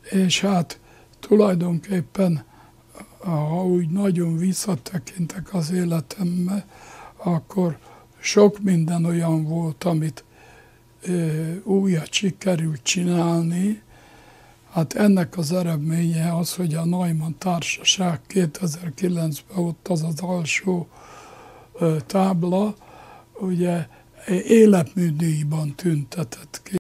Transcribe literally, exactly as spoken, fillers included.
és hát tulajdonképpen, ha úgy nagyon visszatekintek az életembe, akkor sok minden olyan volt, amit újat sikerült csinálni. Hát ennek az eredménye az, hogy a Neumann Társaság kétezer-kilencben ott az az alsó tábla, ugye életműdíjban tüntetett ki.